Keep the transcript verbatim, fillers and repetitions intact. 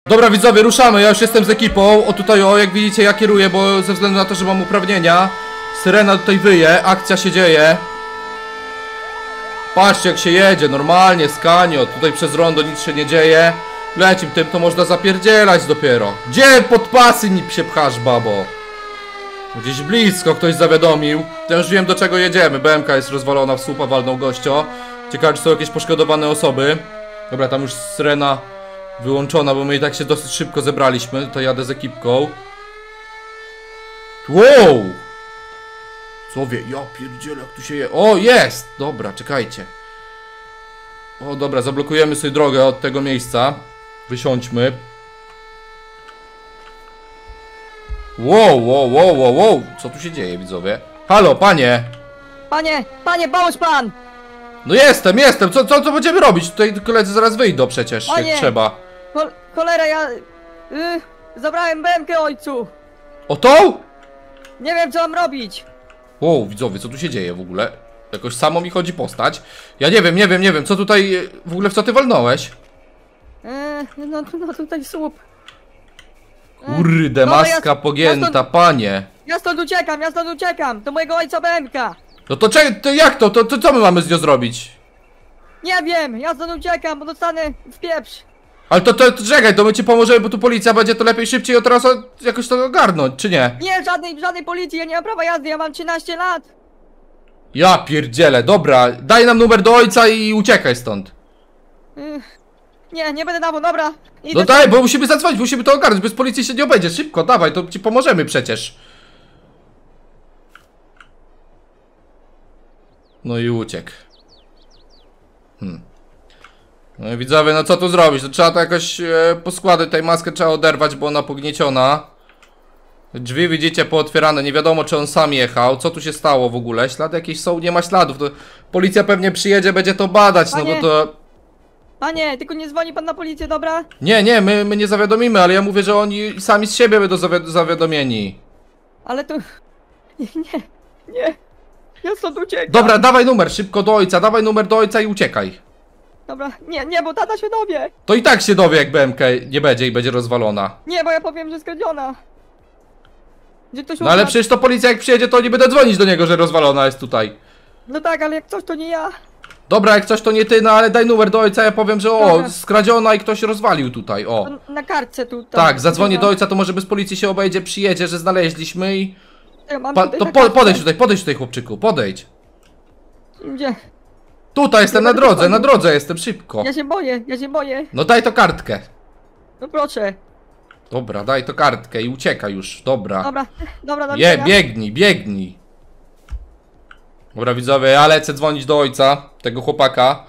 Dobra widzowie, ruszamy, ja już jestem z ekipą. O tutaj o, jak widzicie ja kieruję, bo ze względu na to, że mam uprawnienia. Syrena tutaj wyje, akcja się dzieje. Patrzcie jak się jedzie, normalnie, skanio. Tutaj przez rondo nic się nie dzieje. Lecim tym to można zapierdzielać dopiero. Gdzie pod pasy nim się pchasz, babo? Gdzieś blisko ktoś zawiadomił. Ja już wiem do czego jedziemy. B M K jest rozwalona w słupa, walną gościo. Ciekawe czy są jakieś poszkodowane osoby. Dobra, tam już syrena wyłączona, bo my i tak się dosyć szybko zebraliśmy. Tutaj jadę z ekipką. Wow! Co wie? Ja pierdzielę, jak tu się je... O, jest! Dobra, czekajcie. O, dobra, zablokujemy sobie drogę od tego miejsca. Wysiądźmy. Wow, wow, wow, wow, wow. Co tu się dzieje, widzowie? Halo, panie! Panie, panie, pomóż pan! No jestem, jestem! Co, co, co będziemy robić? Tutaj koledzy zaraz wyjdą przecież, Panie! jak trzeba. Chol cholera, ja... Yy, zabrałem B M K ojcu! O tą? Nie wiem co mam robić! Wow, widzowie, co tu się dzieje w ogóle? Jakoś samo mi chodzi postać. Ja nie wiem, nie wiem, nie wiem, co tutaj... W ogóle w co ty walnąłeś? Yy, no, no tutaj słup. Yy, Kurde, dobra, maska ja, pogięta, ja stąd, panie. ja stąd uciekam, ja stąd uciekam! Do mojego ojca B M K! No to, cze to jak to? to? To co my mamy z nią zrobić? Nie wiem, ja stąd uciekam, bo dostanę w pieprz! Ale to, to, to czekaj, to my ci pomożemy, bo tu policja będzie, to lepiej szybciej od razu jakoś to ogarnąć, czy nie? Nie, żadnej, żadnej policji, ja nie mam prawa jazdy, ja mam trzynaście lat! Ja pierdzielę, dobra, daj nam numer do ojca i uciekaj stąd. Yy, nie, nie będę dawał, dobra! Idę No daj, bo musimy zadzwonić, musimy to ogarnąć, bez policji się nie obędzie, szybko, dawaj, to ci pomożemy przecież. No i uciekł. Hmm. No i widzowie, no co tu zrobić? To trzeba to jakoś e, poskładać, tej maskę trzeba oderwać, bo ona pognieciona. Drzwi widzicie pootwierane, nie wiadomo czy on sam jechał. Co tu się stało w ogóle? Ślady jakieś są, nie ma śladów. To policja pewnie przyjedzie, będzie to badać, Panie, no bo to... Panie, tylko nie dzwoni pan na policję, dobra? Nie, nie, my, my nie zawiadomimy, ale ja mówię, że oni sami z siebie będą zawi zawiadomieni. Ale to... Nie, nie, nie. Ja stąd uciekam. Dobra, dawaj numer, szybko do ojca, dawaj numer do ojca i uciekaj. Dobra, nie, nie, bo tata się dowie. To i tak się dowie, jak B M K nie będzie i będzie rozwalona. Nie, bo ja powiem, że skradziona. Że ktoś No ale ukradł. przecież to policja jak przyjedzie, to nie będę dzwonić do niego, że rozwalona jest tutaj. No tak, ale jak coś to nie ja. Dobra, jak coś to nie ty, no ale daj numer do ojca, ja powiem, że o, Dobra. skradziona i ktoś rozwalił tutaj, o. To na kartce tutaj. Tak, zadzwonię Dobra. do ojca, to może bez policji się obejdzie, przyjedzie, że znaleźliśmy i... Ja mam Pa, tutaj to na po, kartce. podejdź tutaj, podejdź tutaj chłopczyku, podejdź. Gdzie? Tutaj jestem na będę drodze, wchodził. na drodze jestem, szybko. Ja się boję, ja się boję. No daj to kartkę. No proszę. Dobra, daj to kartkę i uciekaj już, dobra. Dobra, dobra, do Je, widzenia. biegnij, biegnij. Dobra widzowie, ja lecę dzwonić do ojca, tego chłopaka.